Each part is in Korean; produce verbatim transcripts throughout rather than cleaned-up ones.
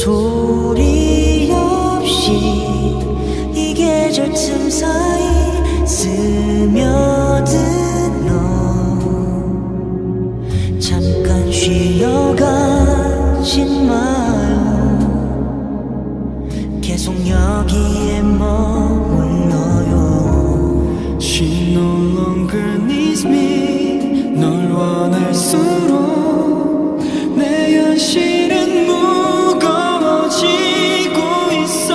소리 없이 이 계절 틈 사이 스며든 너 잠깐 쉬어가지 마요 계속 여기에 머물러요 She no longer needs me 널 원할수록 내 현실은 무거워지고 있어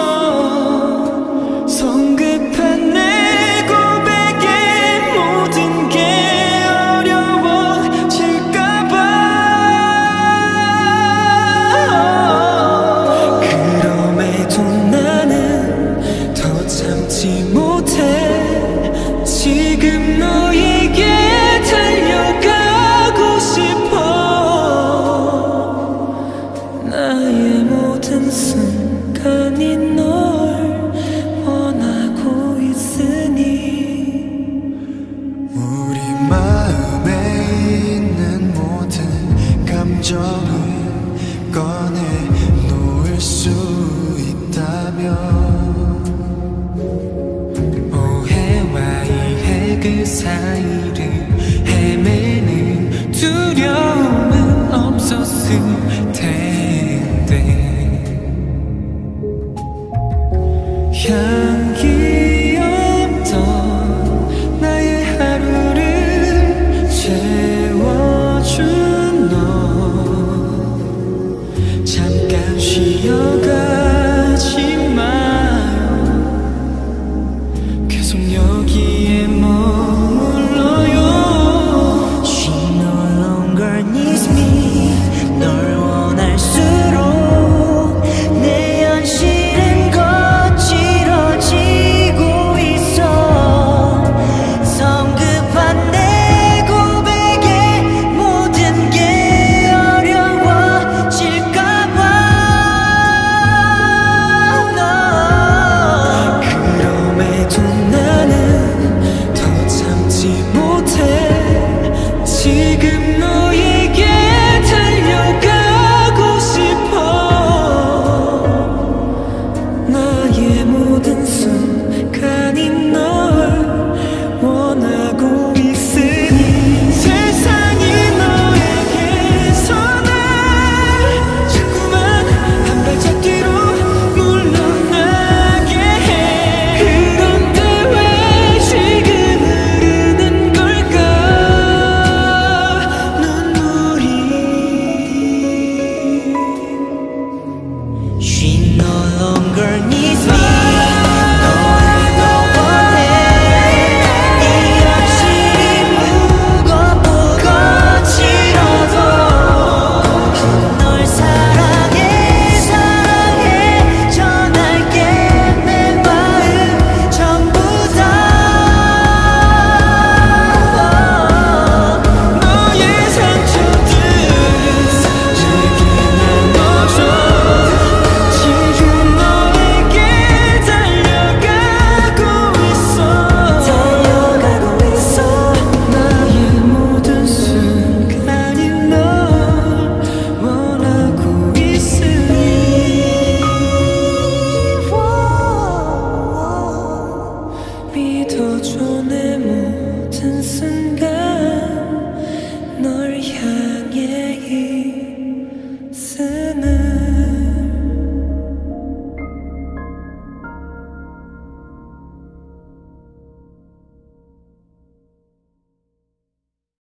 성급한 내 고백에 모든 게 어려워질까봐 그럼에도 나는 더 참지 못해 지금 너에게 달려가고 싶어 나의 모든 순간이 널 원하고 있으니 우리 마음에 있는 모든 감정을 꺼내놓을 수 있다면 오해와 이해 그 사이를 헤매는 두려움은 없었을 텐데 향기 없던 나의 하루를 채워준 너 잠깐 쉬어가지 마요 계속 여기에 머물러요 She no longer needs me 널 원할수록 내 현실은 거칠어지고 있어 성급한 내 고백에 모든 게 어려워질까봐 그럼에도 나는 더 참지 못해 지금 너의